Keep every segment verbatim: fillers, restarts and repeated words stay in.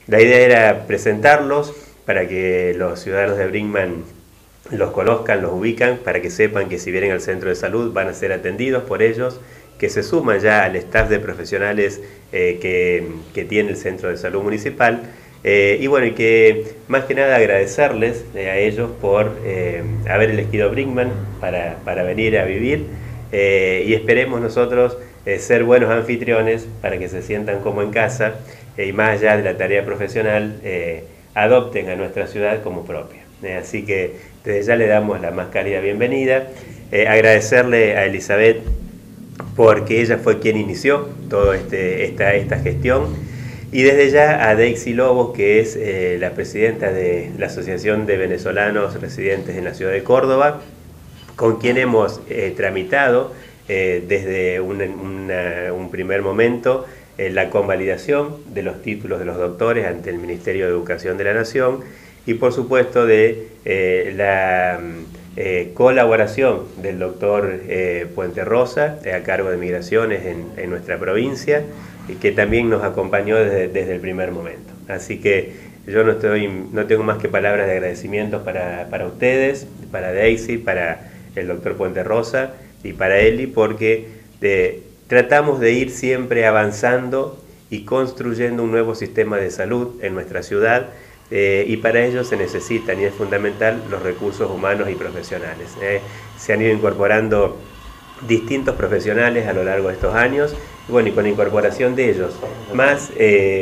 La idea era presentarlos para que los ciudadanos de Brinkmann los conozcan, los ubican, para que sepan que si vienen al centro de salud van a ser atendidos por ellos, que se suman ya al staff de profesionales eh, que, que tiene el centro de salud municipal. Eh, y bueno, y que más que nada agradecerles eh, a ellos por eh, haber elegido Brinkmann para, para venir a vivir eh, y esperemos nosotros eh, ser buenos anfitriones para que se sientan como en casa eh, y más allá de la tarea profesional eh, adopten a nuestra ciudad como propia. Eh, así que desde ya le damos la más cálida bienvenida, eh, agradecerle a Elizabeth porque ella fue quien inició toda este, esta, esta gestión. Y desde ya a Daisy Lobos, que es eh, la presidenta de la Asociación de Venezolanos Residentes en la Ciudad de Córdoba, con quien hemos eh, tramitado eh, desde un, una, un primer momento eh, la convalidación de los títulos de los doctores ante el Ministerio de Educación de la Nación y por supuesto de eh, la eh, colaboración del doctor eh, Puente Rosa eh, a cargo de Migraciones en, en nuestra provincia, que también nos acompañó desde, desde el primer momento. Así que yo no, estoy, no tengo más que palabras de agradecimientos para, para ustedes, para Daisy, para el doctor Puente Rosa y para Eli, porque de, tratamos de ir siempre avanzando y construyendo un nuevo sistema de salud en nuestra ciudad, eh, y para ello se necesitan, y es fundamental, los recursos humanos y profesionales. Eh. Se han ido incorporando distintos profesionales a lo largo de estos años, y bueno, y con la incorporación de ellos, más eh,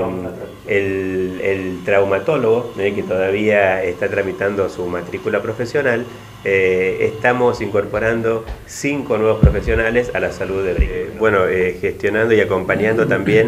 el, el traumatólogo, eh, que todavía está tramitando su matrícula profesional, eh, estamos incorporando cinco nuevos profesionales a la salud de Brinkmann. Eh, bueno, eh, gestionando y acompañando también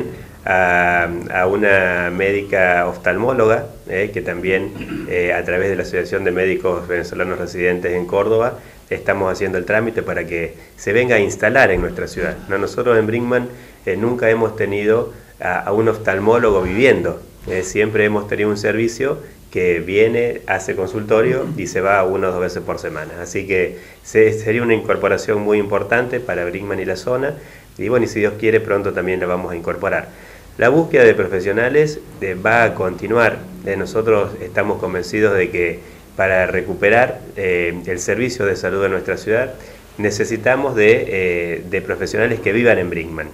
a, a una médica oftalmóloga, eh, que también eh, a través de la Asociación de Médicos Venezolanos Residentes en Córdoba, estamos haciendo el trámite para que se venga a instalar en nuestra ciudad. ¿No? Nosotros en Brinkmann eh, nunca hemos tenido a, a un oftalmólogo viviendo, eh, siempre hemos tenido un servicio que viene, hace consultorio y se va una o dos veces por semana. Así que se, sería una incorporación muy importante para Brinkmann y la zona, y bueno, y si Dios quiere pronto también la vamos a incorporar. La búsqueda de profesionales eh, va a continuar. Eh, nosotros estamos convencidos de que para recuperar eh, el servicio de salud de nuestra ciudad necesitamos de, eh, de profesionales que vivan en Brinkmann.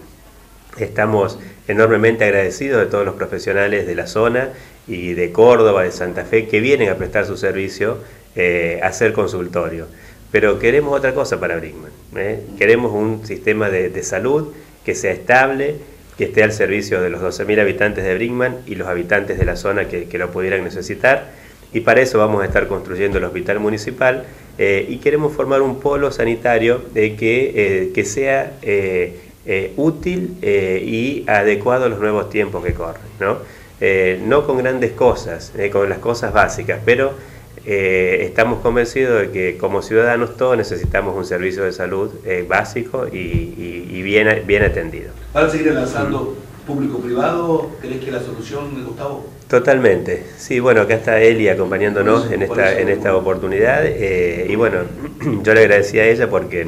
Estamos enormemente agradecidos de todos los profesionales de la zona y de Córdoba, de Santa Fe, que vienen a prestar su servicio, eh, a hacer consultorio. Pero queremos otra cosa para Brinkmann. ¿eh? Queremos un sistema de, de salud que sea estable, que esté al servicio de los doce mil habitantes de Brinkmann y los habitantes de la zona que, que lo pudieran necesitar. Y para eso vamos a estar construyendo el hospital municipal eh, y queremos formar un polo sanitario de que, eh, que sea eh, eh, útil eh, y adecuado a los nuevos tiempos que corren, ¿no? Eh, no con grandes cosas, eh, con las cosas básicas, pero eh, estamos convencidos de que como ciudadanos todos necesitamos un servicio de salud eh, básico y, y, y bien, bien atendido. ¿Van a seguir lanzando mm. público-privado? ¿Crees que la solución, Gustavo? Totalmente, sí, bueno, acá está Eli acompañándonos en esta, en esta oportunidad eh, y bueno, yo le agradecí a ella porque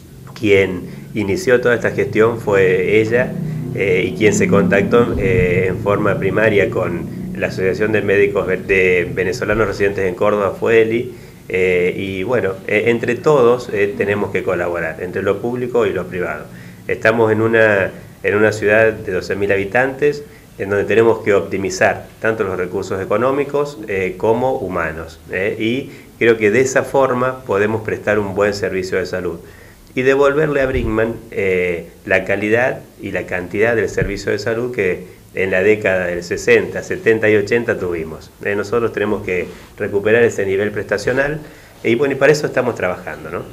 quien inició toda esta gestión fue ella eh, y quien se contactó eh, en forma primaria con la Asociación de Médicos de Venezolanos Residentes en Córdoba fue Eli eh, y bueno, eh, entre todos eh, tenemos que colaborar, entre lo público y lo privado. Estamos en una, en una ciudad de doce mil habitantes, en donde tenemos que optimizar tanto los recursos económicos eh, como humanos. Eh, y creo que de esa forma podemos prestar un buen servicio de salud y devolverle a Brinkmann eh, la calidad y la cantidad del servicio de salud que en la década del sesenta, setenta y ochenta tuvimos. Eh, nosotros tenemos que recuperar ese nivel prestacional y bueno, y para eso estamos trabajando, ¿no?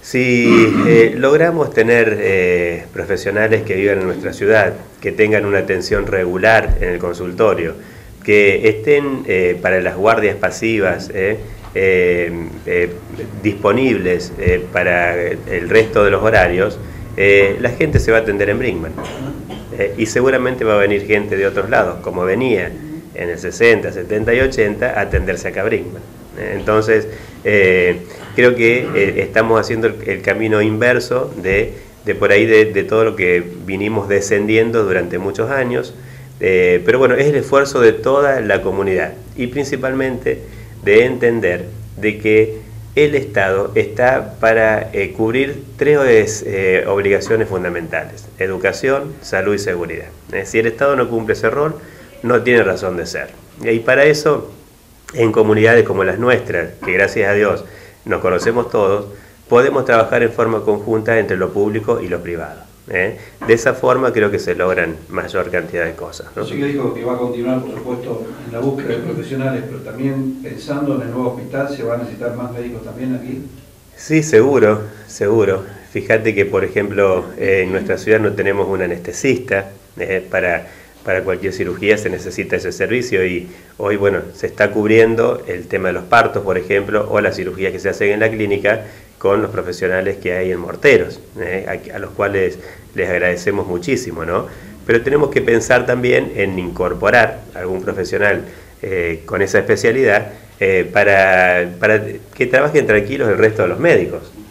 Si eh, logramos tener eh, profesionales que vivan en nuestra ciudad, que tengan una atención regular en el consultorio, que estén eh, para las guardias pasivas eh, eh, eh, disponibles eh, para el resto de los horarios, eh, la gente se va a atender en Brinkmann. Eh, y seguramente va a venir gente de otros lados, como venía en el sesenta, setenta y ochenta, a atenderse acá a Brinkmann. Entonces, eh, creo que eh, estamos haciendo el, el camino inverso de, de por ahí de, de todo lo que vinimos descendiendo durante muchos años, Eh, pero bueno, es el esfuerzo de toda la comunidad y principalmente de entender de que el Estado está para eh, cubrir tres eh, obligaciones fundamentales: educación, salud y seguridad. Eh, si el Estado no cumple ese rol, no tiene razón de ser. Y para eso, en comunidades como las nuestras, que gracias a Dios nos conocemos todos, podemos trabajar en forma conjunta entre lo público y lo privado. ¿eh? De esa forma creo que se logran mayor cantidad de cosas, ¿no? Sí, que dijo que va a continuar, por supuesto, en la búsqueda de profesionales, pero también pensando en el nuevo hospital, ¿se va a necesitar más médicos también aquí? Sí, seguro, seguro. Fíjate que, por ejemplo, eh, en nuestra ciudad no tenemos un anestesista. Eh, para, para cualquier cirugía se necesita ese servicio y hoy, bueno, se está cubriendo el tema de los partos, por ejemplo, o las cirugías que se hacen en la clínica con los profesionales que hay en Morteros, eh, a, a los cuales les agradecemos muchísimo, ¿no? Pero tenemos que pensar también en incorporar algún profesional eh, con esa especialidad eh, para, para que trabajen tranquilos el resto de los médicos.